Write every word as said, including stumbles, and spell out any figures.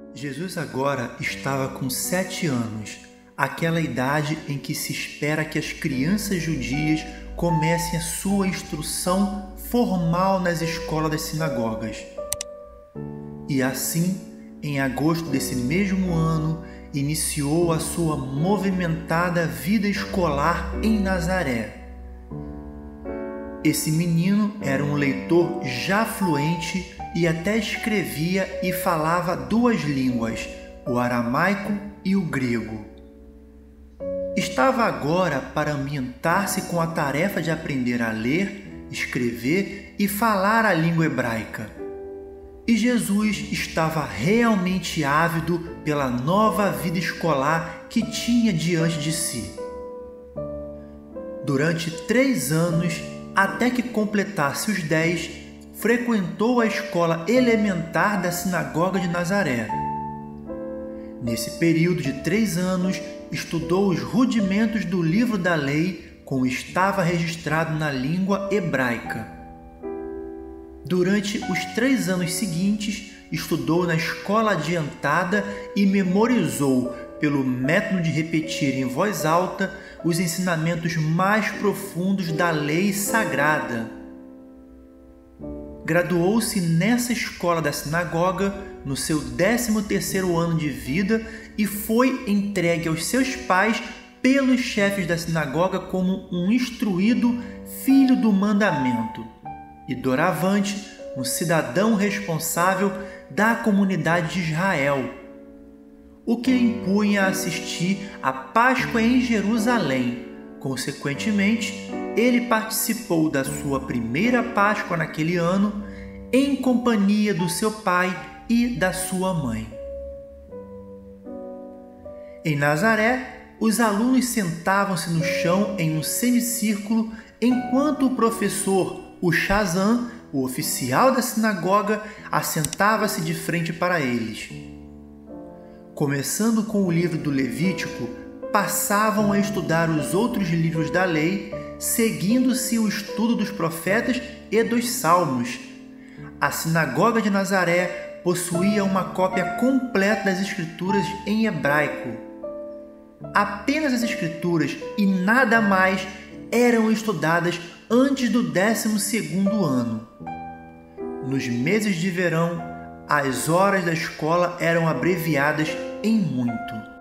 Jesus agora estava com sete anos, aquela idade em que se espera que as crianças judias comecem a sua instrução formal nas escolas das sinagogas. E assim, em agosto desse mesmo ano, iniciou a sua movimentada vida escolar em Nazaré. Esse menino era um leitor já fluente e até escrevia e falava duas línguas, o aramaico e o grego. Estava agora para ambientar-se com a tarefa de aprender a ler, escrever e falar a língua hebraica. E Jesus estava realmente ávido pela nova vida escolar que tinha diante de si. Durante três anos, até que completasse os dez, frequentou a escola elementar da sinagoga de Nazaré. Nesse período de três anos, estudou os rudimentos do livro da lei, como estava registrado na língua hebraica. Durante os três anos seguintes, estudou na escola adiantada e memorizou, pelo método de repetir em voz alta, os ensinamentos mais profundos da lei sagrada. Graduou-se nessa escola da sinagoga no seu décimo terceiro ano de vida e foi entregue aos seus pais pelos chefes da sinagoga como um instruído filho do mandamento e, doravante, um cidadão responsável da comunidade de Israel, o que lhe impunha a assistir à Páscoa em Jerusalém. Consequentemente, ele participou da sua primeira Páscoa naquele ano em companhia do seu pai e da sua mãe. Em Nazaré, os alunos sentavam-se no chão em um semicírculo enquanto o professor, o Shazam, o oficial da sinagoga, assentava-se de frente para eles. Começando com o livro do Levítico, passavam a estudar os outros livros da lei, seguindo-se o estudo dos profetas e dos salmos. A sinagoga de Nazaré possuía uma cópia completa das escrituras em hebraico. Apenas as escrituras e nada mais eram estudadas antes do décimo segundo ano. Nos meses de verão, as horas da escola eram abreviadas em muito.